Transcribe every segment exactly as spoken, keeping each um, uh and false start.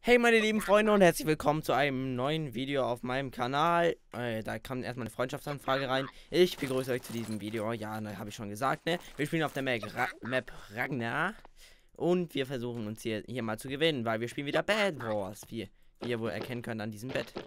Hey meine lieben Freunde und herzlich willkommen zu einem neuen Video auf meinem Kanal. Äh, da kam erstmal eine Freundschaftsanfrage rein. Ich begrüße euch zu diesem Video. Ja, ne, habe ich schon gesagt, ne? Wir spielen auf der Map, Ra Map Ragnar. Und wir versuchen uns hier, hier mal zu gewinnen, weil wir spielen wieder Bed Wars. Wie, wie ihr wohl erkennen könnt an diesem Bett.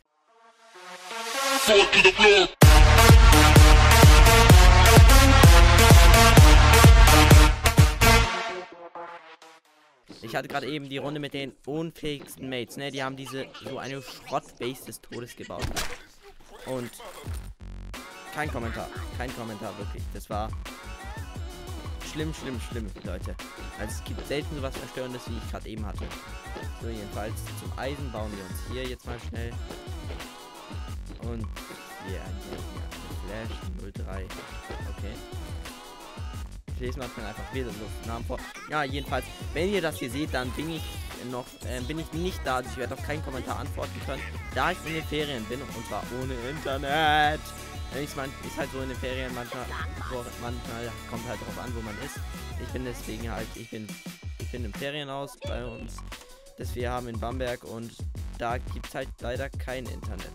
Ich hatte gerade eben die Runde mit den unfähigsten Mates, ne? Die haben diese so eine Schrottbase des Todes gebaut. Und kein Kommentar, kein Kommentar wirklich. Das war schlimm, schlimm, schlimm, Leute. Also es gibt selten sowas Verstörendes, wie ich gerade eben hatte. So, jedenfalls zum Eisen bauen wir uns hier jetzt mal schnell. Und hier, hier, hier, Flash null drei. Okay. Ich lese manchmal einfach wieder so Namen vor. Ja, jedenfalls, wenn ihr das hier seht, dann bin ich noch, äh, bin ich nicht da. Also ich werde auf keinen Kommentar antworten können, da ich in den Ferien bin und zwar ohne Internet. Ich meine, ist halt so in den Ferien manchmal, manchmal kommt halt drauf an, wo man ist. Ich bin deswegen halt, ich bin, ich bin im Ferienhaus bei uns, das wir haben in Bamberg und da gibt es halt leider kein Internet.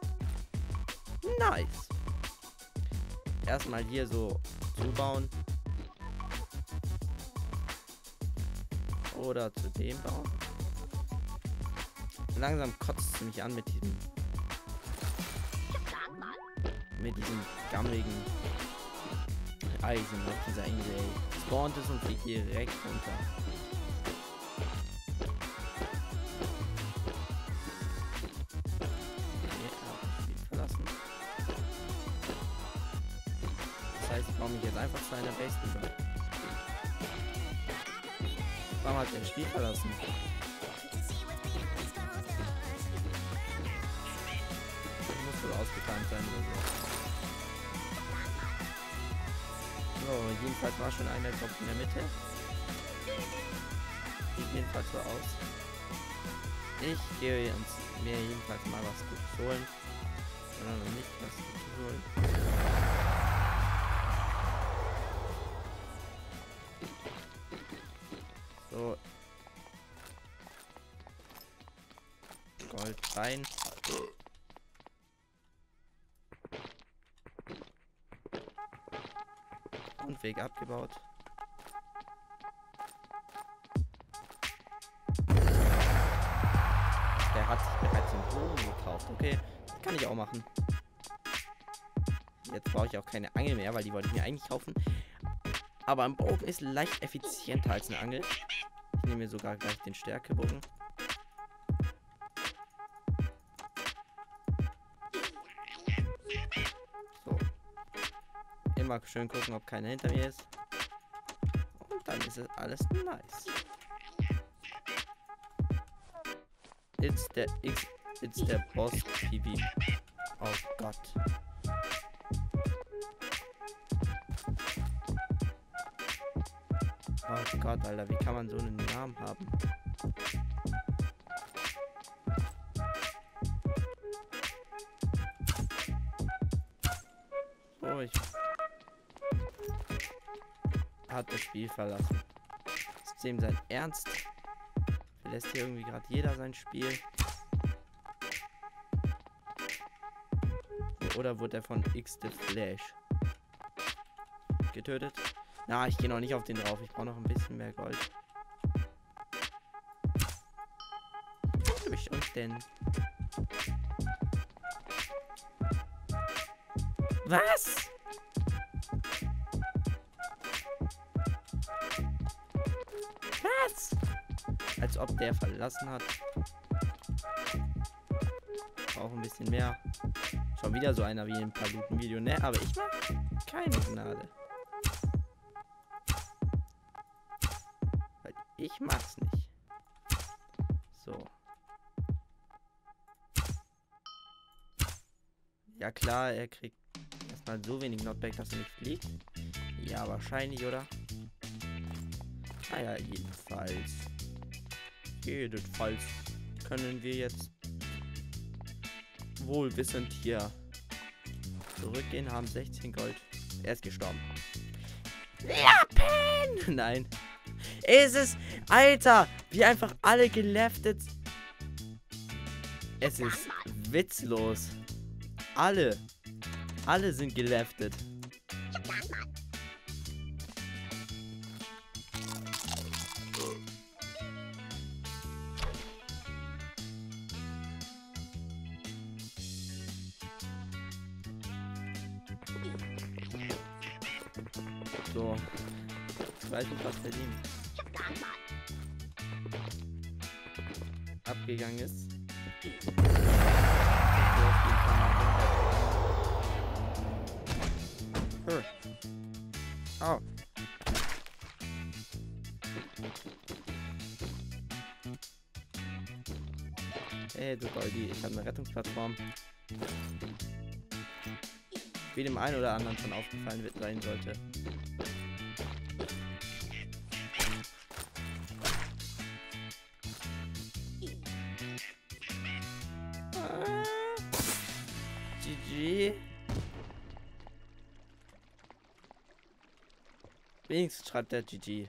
Nice. Erstmal hier so zubauen. Oder zu dem bauen. Langsam kotzt es mich an mit diesem mit diesem gammeligen Eisen auf dieser Insel. Spawnt es und fliegt direkt runter. Okay, verlassen. Das heißt, ich baue mich jetzt einfach zu einer Base rüber. Warum hat er das Spiel verlassen? Muss wohl ausgetimt sein oder so. So, jedenfalls war schon einer, glaube ich, in der Mitte. Sieht jedenfalls so aus. Ich gehe uns mir jedenfalls mal was Gutes holen. Sondern noch nicht was Gutes holen. So. Gold rein. Und Weg abgebaut. Der hat sich bereits einen Bogen gekauft. Okay, das kann ich auch machen. Jetzt brauche ich auch keine Angel mehr, weil die wollte ich mir eigentlich kaufen. Aber ein Bogen ist leicht effizienter als eine Angel. Ich nehme mir sogar gleich den Stärkebogen. So. Immer schön gucken, ob keiner hinter mir ist. Und dann ist es alles nice. It's der X. It's der Boss P V. Oh Gott. Oh Gott, Alter, wie kann man so einen Namen haben? So, ich hat das Spiel verlassen. Ist dem sein Ernst? Verlässt hier irgendwie gerade jeder sein Spiel? Oder wurde er von X the Flash getötet? Na, ich gehe noch nicht auf den drauf. Ich brauche noch ein bisschen mehr Gold. Was habe ich uns denn? Was? Was? Als ob der verlassen hat. Brauche ein bisschen mehr. Schon wieder so einer wie im Paluten-Video, ne? Aber ich mag keine Gnade. Ich mach's nicht. So. Ja klar, er kriegt erstmal so wenig Knockback, dass er nicht fliegt. Ja, wahrscheinlich, oder? Naja, jedenfalls. Jedenfalls können wir jetzt wohlwissend hier zurückgehen, haben sechzehn Gold. Er ist gestorben. Lappen! Nein. Ist es Alter, wie einfach alle geleftet. Es ist witzlos. Alle. Alle sind geleftet. So. Weiß nicht, was verdient. Abgegangen ist. Hm. Oh. Hey, du Goldi, ich habe eine Rettungsplattform. Wie dem einen oder anderen schon aufgefallen wird sein sollte. G G. Wenigstens schreibt der G G.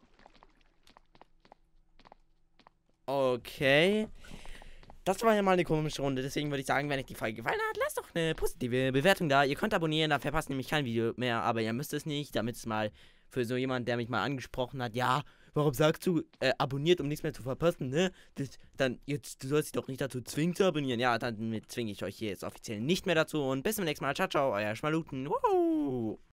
Okay. Das war ja mal eine komische Runde. Deswegen würde ich sagen, wenn euch die Folge gefallen hat, lasst doch eine positive Bewertung da. Ihr könnt abonnieren, da verpasst nämlich kein Video mehr. Aber ihr müsst es nicht, damit es mal für so jemand, der mich mal angesprochen hat, ja, warum sagst du, äh, abonniert, um nichts mehr zu verpassen, ne? Das, dann, jetzt, du sollst dich doch nicht dazu zwingen zu abonnieren. Ja, dann zwinge ich euch hier jetzt offiziell nicht mehr dazu. Und bis zum nächsten Mal. Ciao, ciao, euer Schmaluten. Wow.